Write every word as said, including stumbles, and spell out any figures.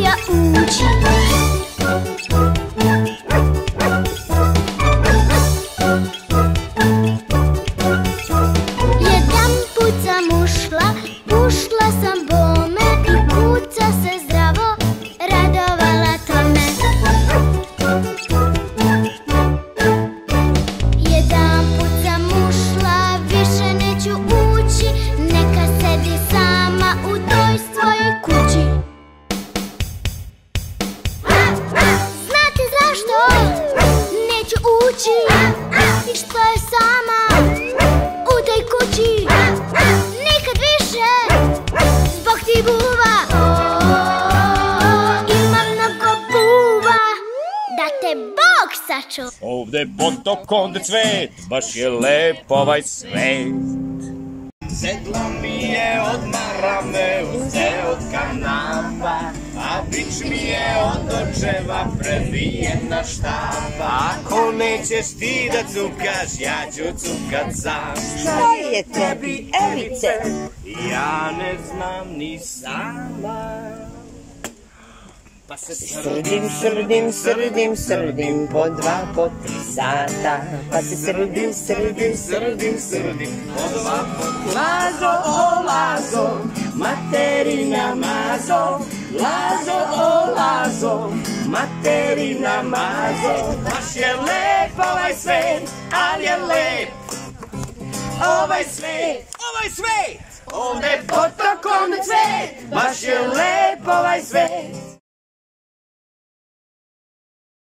ja ući. Jedan put sam ušla, ušla sam bome i kuca se zdravo radovala tome. Jedan put sam ušla, više neću ući, neka sedi sama u toj svojoj kući. Znate zašto neću ući i što je sama u toj kući? Nikad više zbog ti buva. Ima mnogo buva, da te Bog sačuva. Ovde potokom cvet, baš je lep ovaj svet. Sedlo mi je od marame, uze od kanapa, a bić mi je od očeva prebijena štapa. Ako nećeš ti da cukaš, ja ću cukat sam. Šta je tebi, Evice? Ja ne znam ni sama. Pa se Srdim, srdim, srdim, srdim, po dva, po tri sata. Pa se srdim, srdim, srdim, srdim, po dva, po tri. Lazo, o Lazo, materina mazo. Lazo, o Lazo, materina mazo. Baš je lep ovaj svet, ali je lep ovaj svet, ovaj svet. Ovde potokom cvet, baš je lep ovaj svet.